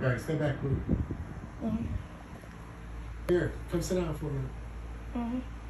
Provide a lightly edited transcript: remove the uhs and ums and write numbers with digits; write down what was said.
All right, step back, move. Mm-hmm. Here, come sit down for a minute. Mm-hmm.